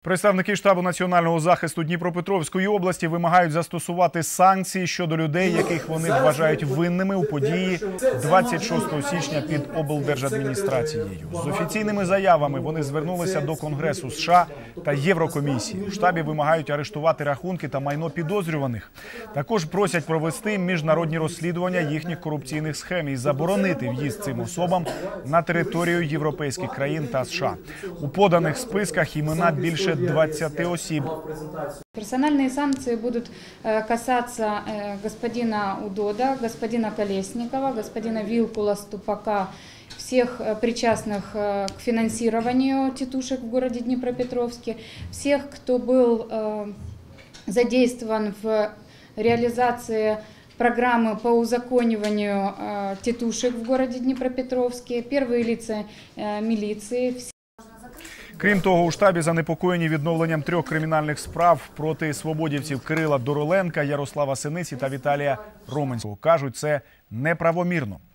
Представники штабу національного захисту Дніпропетровської області вимагають застосувати санкції щодо людей, яких вони вважають винними у події 26 січня під облдержадміністрацією. З офіційними заявами вони звернулися до Конгресу США та Єврокомісії. У штабі вимагають арештувати рахунки та майно підозрюваних. Також просять провести міжнародні розслідування їхніх корупційних схем і заборонити в'їзд цим особам на територію європейських країн та США. У поданих списках імена більше 20 осіб. Персональные санкции будут касаться господина Удода, господина Колесникова, господина Вилкула, Ступака, всех причастных к финансированию тетушек в городе Днепропетровске, всех, кто был задействован в реализации программы по узакониванию тетушек в городе Днепропетровске, первые лица милиции. Крім того, у штабі занепокоєні відновленням 3 кримінальних справ проти свободівців Кирила Дороленка, Ярослава Синиці та Віталія Роменського. Кажуть, це неправомірно.